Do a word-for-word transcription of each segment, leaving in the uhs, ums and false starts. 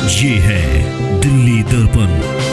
ये है दिल्ली दर्पण।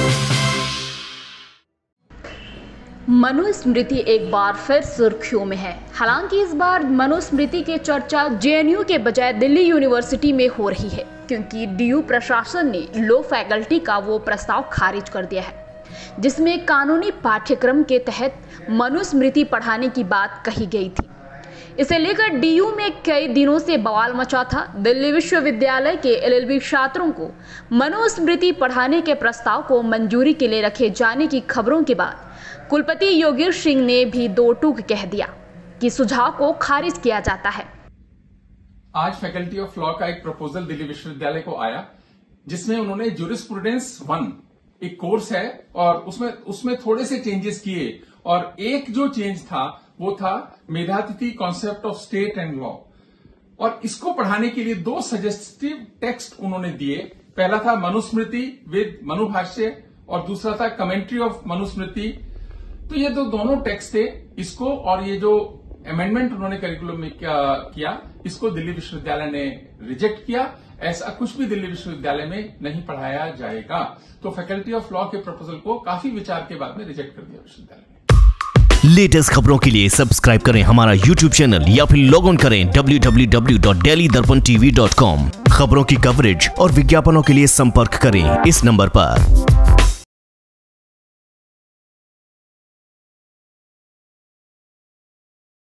मनुस्मृति एक बार फिर सुर्खियों में है। हालांकि इस बार मनुस्मृति की चर्चा जेएनयू के बजाय दिल्ली यूनिवर्सिटी में हो रही है, क्योंकि डीयू प्रशासन ने लॉ फैकल्टी का वो प्रस्ताव खारिज कर दिया है जिसमें कानूनी पाठ्यक्रम के तहत मनुस्मृति पढ़ाने की बात कही गई थी। इसे लेकर डीयू में कई दिनों से बवाल मचा था। दिल्ली विश्वविद्यालय के एलएलबी छात्रों को मनुस्मृति पढ़ाने के प्रस्ताव को मंजूरी के लिए रखे जाने की खबरों के बाद कुलपति योगेश सिंह ने भी दो टूक कह दिया कि सुझाव को खारिज किया जाता है। आज फैकल्टी ऑफ लॉ का एक प्रपोजल दिल्ली विश्वविद्यालय को आया जिसमें उन्होंने ज्यूरिस्प्रूडेंस वन एक कोर्स है और उसमें उसमें थोड़े से चेंजेस किए, और एक जो चेंज था वो था Medhatithi concept of state and law, और इसको पढ़ाने के लिए दो सजेस्टिव टेक्स्ट उन्होंने दिए। पहला था मनुस्मृति विद मनुभाष्य और दूसरा था कमेंट्री ऑफ मनुस्मृति। तो ये दो दोनों टेक्स्ट थे। इसको और ये जो अमेंडमेंट उन्होंने करिकुलम में किया, इसको दिल्ली विश्वविद्यालय ने रिजेक्ट किया। ऐसा कुछ भी दिल्ली विश्वविद्यालय में नहीं पढ़ाया जाएगा। तो फैकल्टी ऑफ लॉ के प्रपोजल को काफी विचार के बाद में रिजेक्ट कर दिया विश्वविद्यालय ने। लेटेस्ट खबरों के लिए सब्सक्राइब करें हमारा यूट्यूब चैनल या फिर लॉग ऑन करें W W W dot daily Darpan TV dot com. खबरों की कवरेज और विज्ञापनों के लिए संपर्क करें इस नंबर पर।